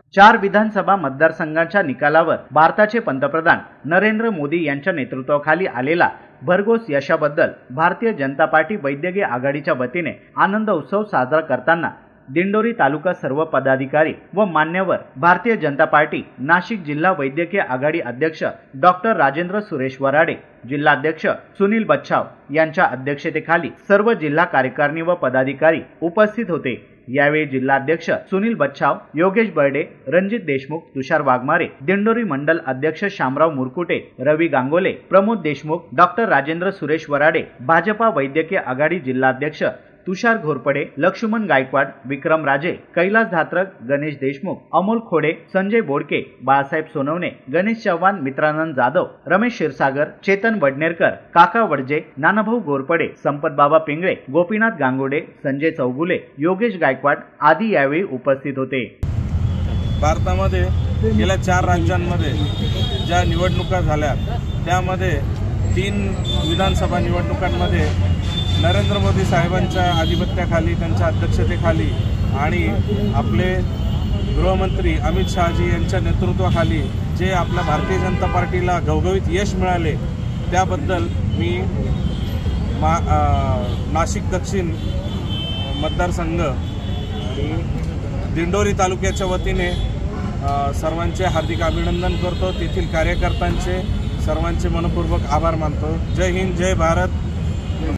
4 विधानसभा मतदारसंघांच्या निकालावर भारताचे पंतप्रधान नरेंद्र मोदी यांच्या नेतृत्वाखाली आलेला भरघोस यशाबद्दल भारतीय जनता पार्टी वैद्यकीय आघाडीच्या वतीने आनंद उत्सव साजरा करताना दिंडोरी तालुका सर्व पदाधिकारी व मान्यवर भारतीय जनता पार्टी नाशिक जिल्हा वैद्यकीय आघाडी अध्यक्ष डॉक्टर राजेंद्र सुरेश वराडे, जिल्हाध्यक्ष सुनील बच्छाव यांच्या अध्यक्षतेखाली सर्व जिल्हा कार्यकारिणी व पदाधिकारी उपस्थित होते। यावेळी जिल्हाध्यक्ष सुनील बच्छाव, योगेश बर्डे, रणजित देशमुख, तुषार वाघमारे, दिंडोरी मंडल अध्यक्ष शामराव मुरकुटे, रवी गांगोले, प्रमोद देशमुख, डॉक्टर राजेंद्र सुरेश वराडे, भाजपा वैद्यकीय आघाडी जिल्हाध्यक्ष तुषार घोरपडे, लक्ष्मण गायकवाड, विक्रम राजे, कैलास धात्रक, गणेश देशमुख, अमोल खोडे, संजय बोडके, बाळासाहेब सोनवणे, गणेश चव्हाण, मित्रानंद जाधव, रमेश क्षीरसागर, चेतन वडनेरकर, काका वडजे, नानाभाऊ घोरपडे, संपत बाबा पिंगळे, गोपीनाथ गांगोडे, संजय चौगुले, योगेश गायकवाड आदी यावेळी उपस्थित होते। भारतामध्ये गेल्या 4 राज्यांमध्ये ज्या निवडणुका झाल्या त्यामध्ये 3 विधानसभा निवडणुकांमध्ये नरेंद्र मोदी साहेबांच्या आधिपत्याखाली, त्यांच्या अध्यक्षतेखाली आणि आपले गृहमंत्री अमित शहाजी यांच्या नेतृत्वाखाली जे आपल्या भारतीय जनता पार्टीला घवघवीत यश मिळाले त्याबद्दल मी नाशिक दक्षिण मतदारसंघ दिंडोरी तालुक्याच्या वतीने सर्वांचे हार्दिक अभिनंदन करतो। तेथील कार्यकर्त्यांचे सर्वांचे मनपूर्वक आभार मानतो। जय हिंद, जय भारत।